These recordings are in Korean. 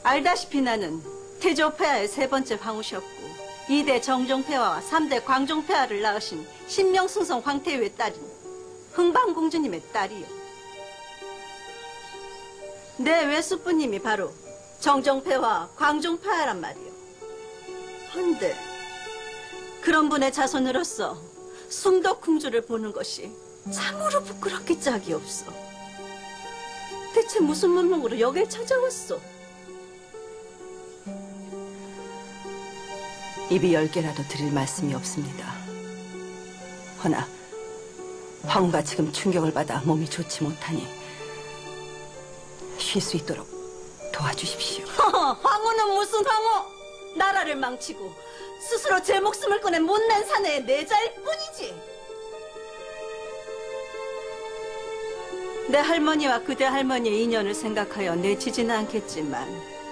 알다시피 나는 태조폐하의 세 번째 황후셨고 2대 정종폐하와 3대 광종폐하를 낳으신 신명승성 황태유의 딸인 흥방공주님의 딸이요. 내 외숙부님이 바로 정종폐하, 광종폐하란 말이요. 헌데 그런 분의 자손으로서 숭덕궁주를 보는 것이 참으로 부끄럽기 짝이 없어. 대체 무슨 문명으로 여길 찾아왔어? 입이 10개라도 드릴 말씀이 없습니다. 허나 황후가 지금 충격을 받아 몸이 좋지 못하니 쉴 수 있도록 도와주십시오. 황후는 무슨 황후? 나라를 망치고 스스로 제 목숨을 꺼낸 못난 사내의 내자일 뿐이지. 내 할머니와 그대 할머니의 인연을 생각하여 내치지는 않겠지만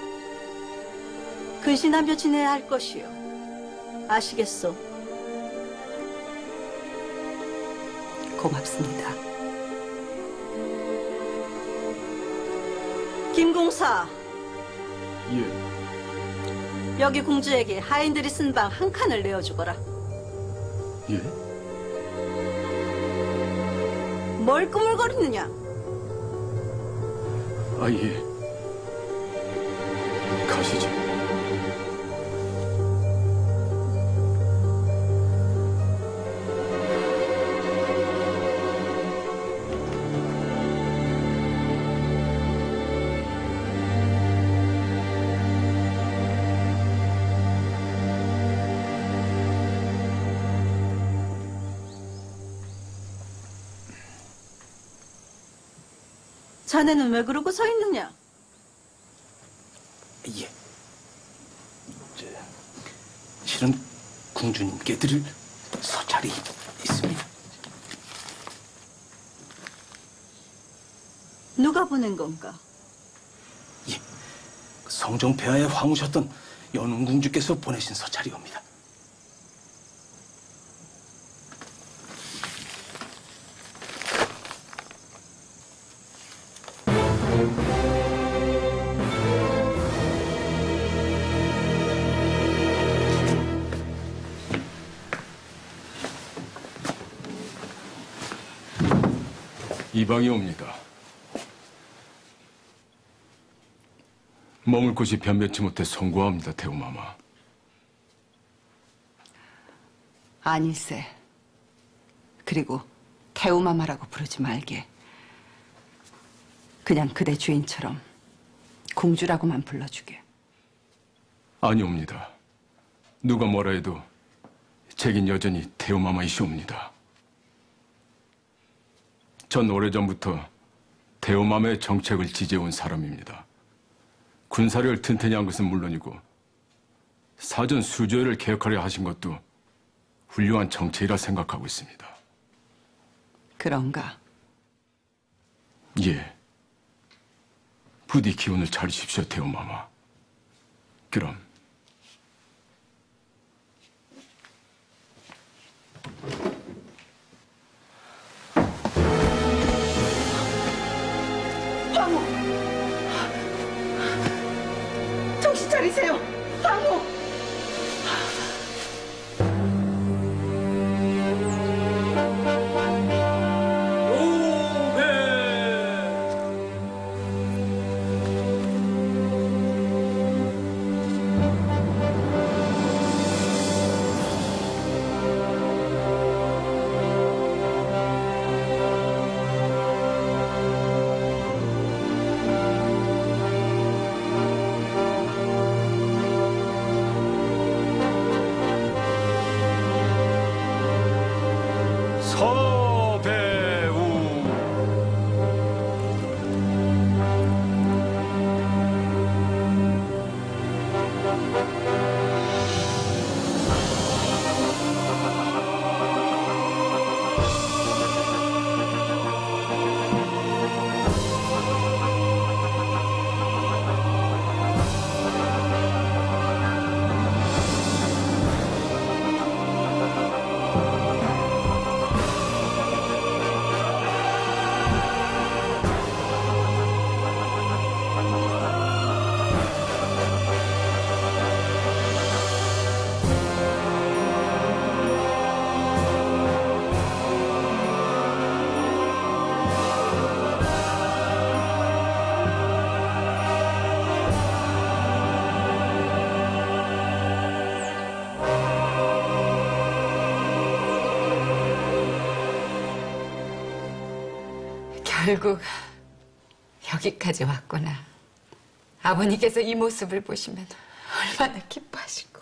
근신하며 지내야 할 것이요. 아시겠소? 고맙습니다. 김공사. 예. 여기 공주에게 하인들이 쓴 방 한 칸을 내어주거라. 예? 뭘 꾸물거리느냐? 아, 예. 가시죠. 자네는 왜 그러고 서 있느냐? 예. 실은 공주님께 드릴 서찰이 있습니다. 누가 보낸 건가? 예. 성종폐하의 황후셨던 연운공주께서 보내신 서찰이옵니다. 이방이 옵니다. 머물 곳이 변변치 못해 송구합니다, 태우마마. 아닐세. 그리고 태우마마라고 부르지 말게. 그냥 그대 주인처럼 공주라고만 불러주게. 아니옵니다. 누가 뭐라 해도 제긴 여전히 태우마마이시옵니다. 전 오래전부터 태우마마의 정책을 지지해온 사람입니다. 군사력을 튼튼히 한 것은 물론이고 사전 수조회를 개혁하려 하신 것도 훌륭한 정책이라 생각하고 있습니다. 그런가? 예. 부디 기운을 차리십시오, 태우마마. 그럼. 황후! 정신 차리세요! 황후! 결국 여기까지 왔구나. 아버님께서 이 모습을 보시면 얼마나 기뻐하시고.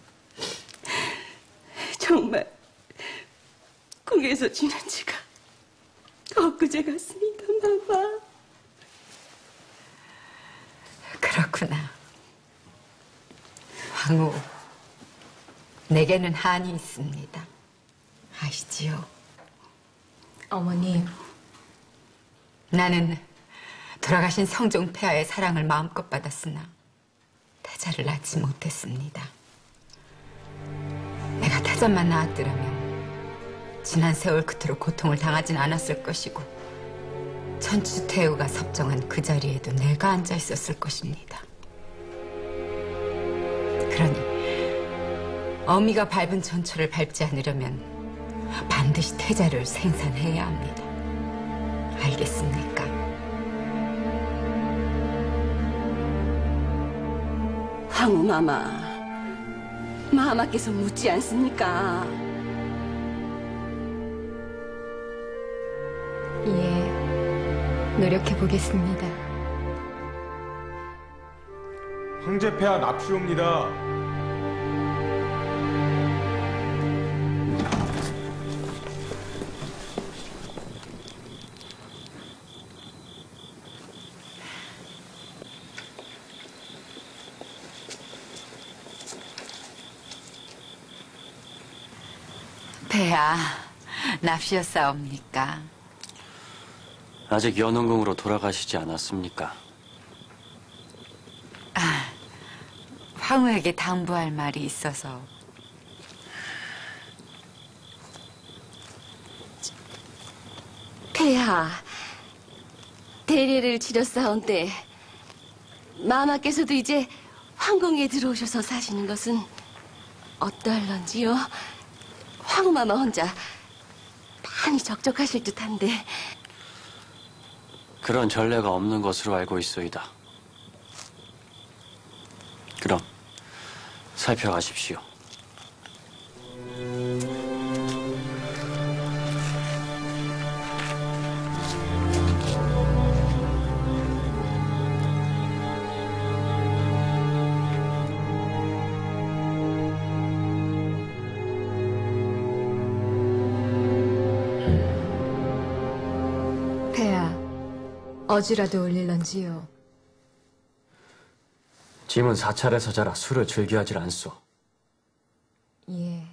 정말 궁에서 지낸 지가 엊그제 같습니다, 마마. 그렇구나. 황후, 내게는 한이 있습니다. 아시지요? 어머님, 나는 돌아가신 성종폐하의 사랑을 마음껏 받았으나 태자를 낳지 못했습니다. 내가 태자만 낳았더라면 지난 세월 그토록 고통을 당하진 않았을 것이고 천추태후가 섭정한 그 자리에도 내가 앉아 있었을 것입니다. 그러니 어미가 밟은 전초를 밟지 않으려면 반드시 태자를 생산해야 합니다. 알겠습니까? 황후 마마께서 묻지 않습니까? 예, 노력해 보겠습니다. 황제폐하 납시옵니다. 폐하, 납시였사옵니까? 아직 연흥궁으로 돌아가시지 않았습니까? 황후에게 당부할 말이 있어서. 폐하, 대례를 치렀사온때 마마께서도 이제 황궁에 들어오셔서 사시는 것은 어떠할런지요? 황후마마 혼자 많이 적적하실 듯한데. 그런 전례가 없는 것으로 알고 있소이다. 그럼 살펴가십시오. 폐하, 어지라도 올릴런지요? 짐은 사찰에서 자라 술을 즐겨하질 않소. 예.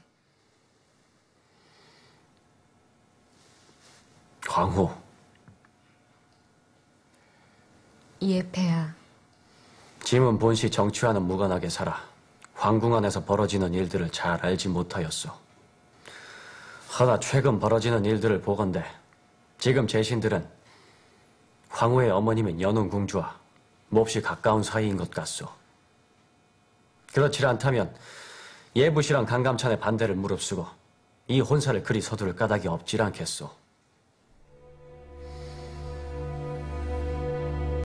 황후, 예, 폐하. 짐은 본시 정취와는 무관하게 살아 황궁 안에서 벌어지는 일들을 잘 알지 못하였소. 허나 최근 벌어지는 일들을 보건대 지금 제신들은 황후의 어머님인 연운궁주와 몹시 가까운 사이인 것 같소. 그렇지 않다면 예부시랑 강감찬의 반대를 무릅쓰고 이 혼사를 그리 서두를 까닭이 없질 않겠소.